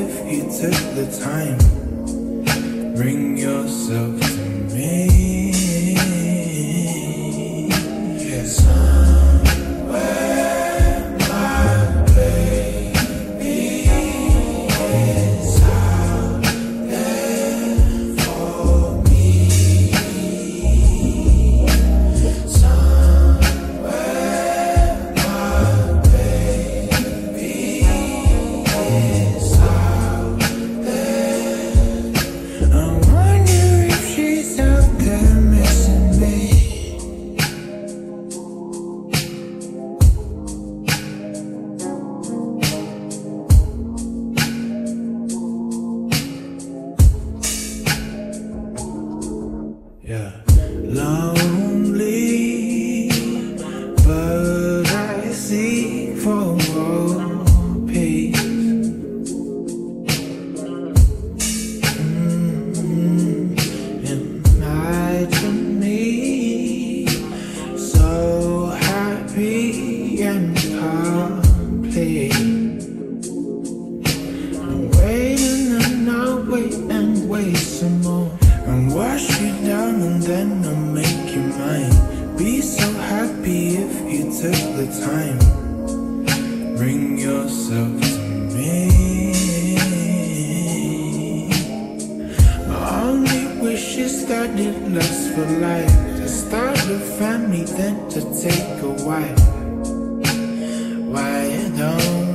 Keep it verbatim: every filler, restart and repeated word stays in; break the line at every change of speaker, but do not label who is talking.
if you took the time. Bring yourself to me. Yeah. Somewhere my baby is out there for me. Somewhere my baby is out there. I wonder if she's out there missing me. Yeah, lonely, but I seek for more peace. Mm-hmm. Imagine me so happy and complete. I'm waiting and I'll wait and wait some more. And wash you down and then I'll make you mine. Be so happy if you took the time. Bring yourself to me. My only wish is that it lasts for life. To start a family, then to take a wife. Why don't